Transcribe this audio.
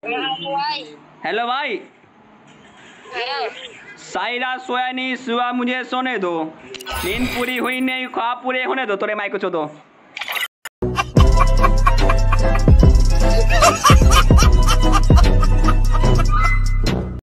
Hello भाई। सारी रात सोया नहीं, सुबह मुझे सोने दो। नींद पूरी हुई नहीं, ख्वाब पूरे होने दो। तोरे माइक को छो दो।